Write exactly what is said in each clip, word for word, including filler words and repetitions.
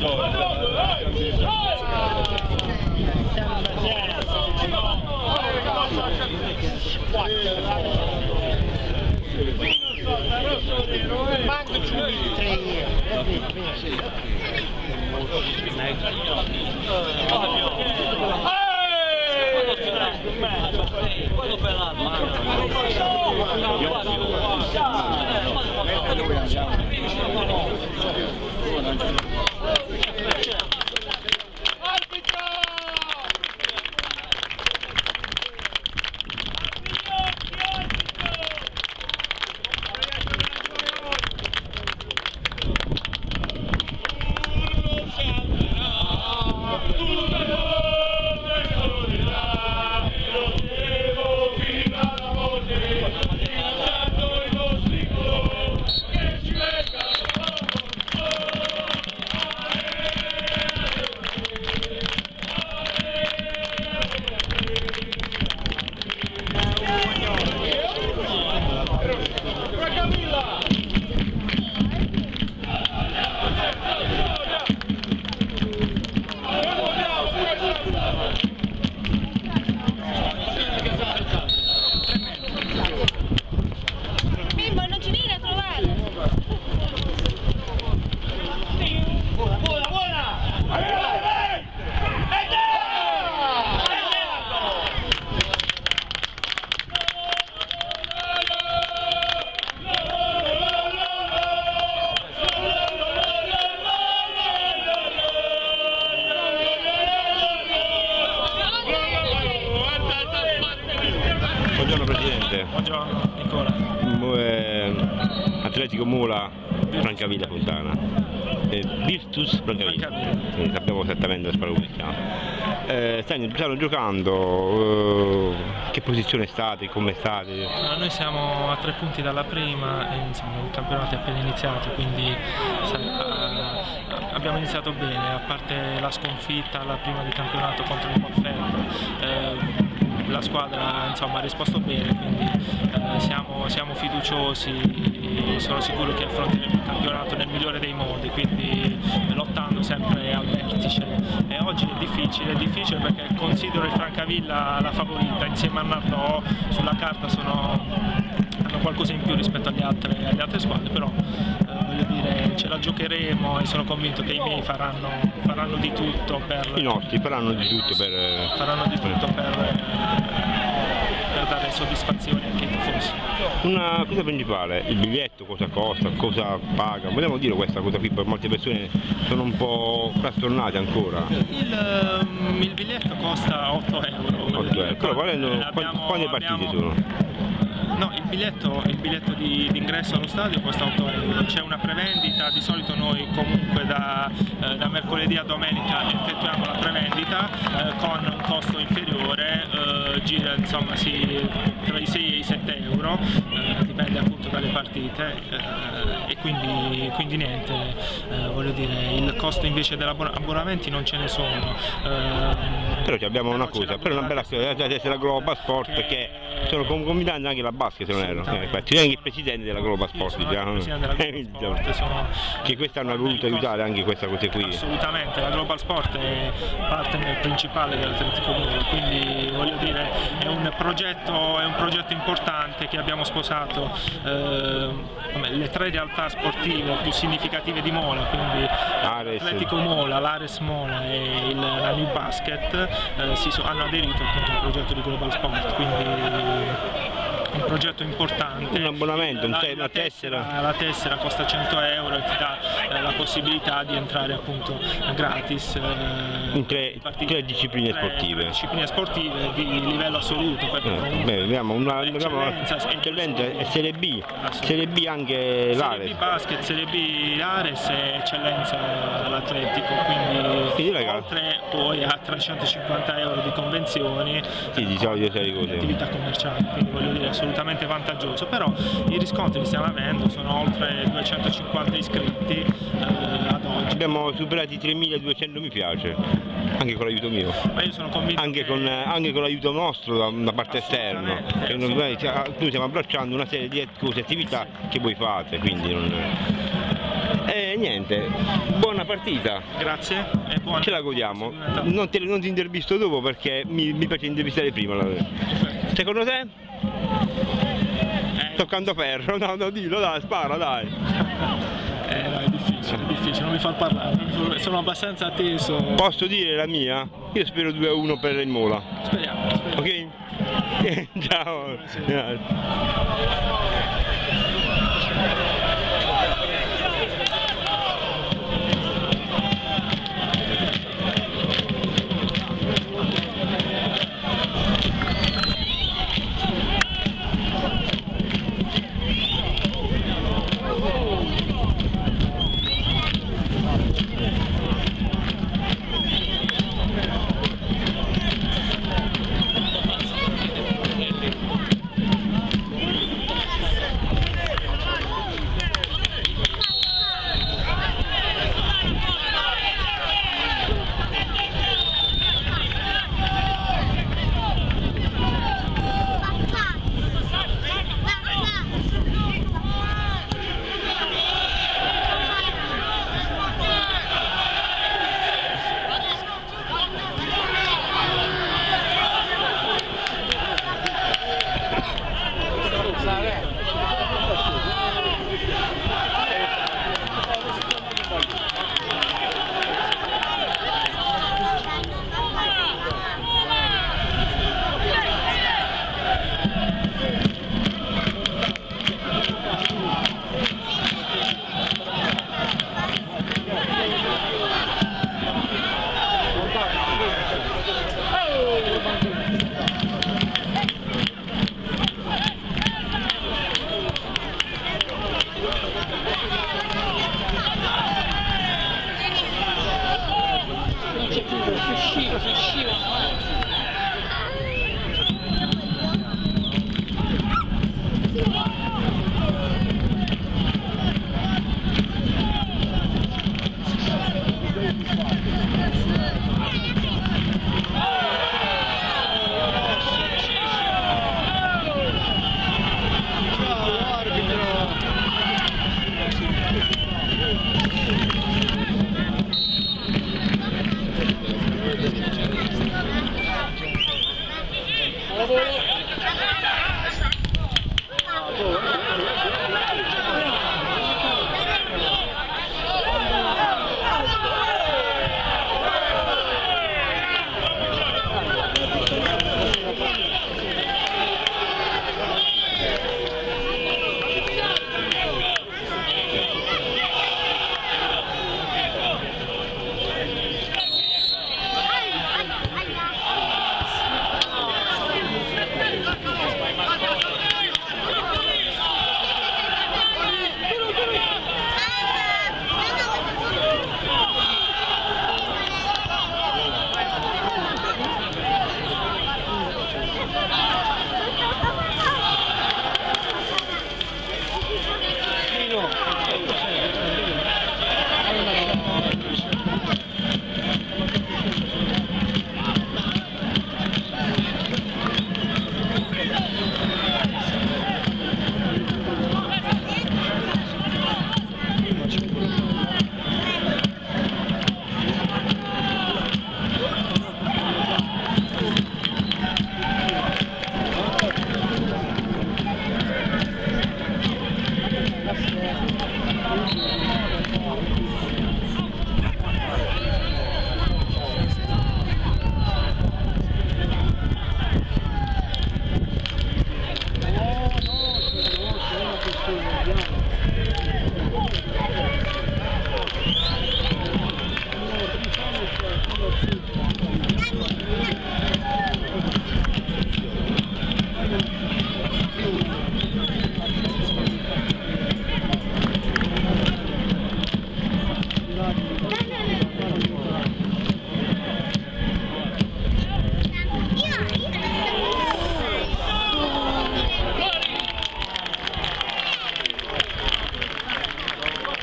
Manco più di tre quello per la Buongiorno Presidente. Buongiorno Nicola. Eh, Atletico Mula, Francavilla Fontana. Eh, Virtus Francavilla. Francavilla. Eh, sappiamo esattamente la squadra come si chiama. Eh, stanno, stanno giocando, eh, che posizione state, come state? No, noi siamo a tre punti dalla prima e insomma, il campionato è appena iniziato, quindi sai, uh, abbiamo iniziato bene, a parte la sconfitta alla prima di campionato contro il Monferrato. Eh, la squadra insomma, ha risposto bene, quindi eh, siamo, siamo fiduciosi e sono sicuro che affronteremo il campionato nel migliore dei modi, quindi lottando sempre al vertice. E oggi è difficile, è difficile perché considero il Francavilla la favorita, insieme a Nardò sulla carta sono, hanno qualcosa in più rispetto alle altre, alle altre squadre, però eh, voglio dire ce la giocheremo e sono convinto che i miei faranno, faranno di tutto per... I nostri faranno di tutto per... faranno di tutto per, per dare soddisfazione anche ai tifosi. Una cosa principale, il biglietto cosa costa, cosa paga, vogliamo dire questa cosa qui, per molte persone sono un po' frastornate ancora. Il, um, il biglietto costa otto euro. otto euro. Però valendo, abbiamo, quante partite abbiamo... sono? No, il biglietto, il biglietto di, di ingresso allo stadio costa otto euro, c'è una prevendita, di solito noi comunque da, eh, da mercoledì a domenica effettuiamo la prevendita eh, con un costo inferiore, eh, gira insomma sì, tra i sei e i sette euro, eh, dipende appunto dalle partite eh, e quindi, quindi niente, eh, voglio dire, il costo invece degli abbonamenti non ce ne sono. Eh, però abbiamo una cosa, però una bella storia, c'è la Global Sport che, che sono concomitanti anche la basket se non erro, eh, infatti anche il presidente della Global Sport, sì, diciamo. Della Global Sport sono... che quest'anno ha voluto aiutare anche questa cosa qui. Assolutamente, la Global Sport è partner principale dell'Atletico Mula, quindi voglio dire è un progetto, è un progetto importante che abbiamo sposato eh, le tre realtà sportive più significative di Mola, quindi l'Atletico Mola, l'Ares Mola e il, la New Basket eh, si so, hanno aderito appunto al progetto di Global Sport, quindi un progetto importante. Un abbonamento, la, una la tessera. tessera. La tessera costa cento euro e ti dà eh, la possibilità di entrare appunto gratis eh, in tre, tre discipline tre, sportive. Tre discipline sportive di livello assoluto. Perché eh, beh, abbiamo una eccellenza e Serie B, Serie B anche l'Ares. Serie B basket, Serie B Ares e eccellenza l'Atletico, quindi, quindi oltre poi a trecentocinquanta euro di convenzioni, sì, di solito sei così. Attività commerciali, quindi voglio dire assolutamente vantaggioso, però i riscontri che stiamo avendo sono oltre duecentocinquanta iscritti eh, ad oggi. Abbiamo superato i tremiladuecento mi piace, anche con l'aiuto mio. Ma io sono convinto anche che... con, anche con l'aiuto nostro da, da parte esterna. Che noi, noi stiamo abbracciando una serie di cose, attività che voi fate, quindi non... E niente, buona partita. Grazie e buona. Ce la godiamo. Non ti, non ti intervisto dopo perché mi, mi piace intervistare prima. Secondo te? Eh, Toccando ferro, no, no, dillo, dai, spara, dai. Eh, no, è difficile, è difficile, non mi far parlare, sono abbastanza atteso. Posso dire la mia? Io spero due a uno per il Mola. Speriamo, speriamo. Ok? Ciao.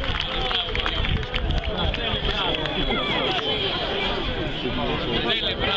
Delle brave.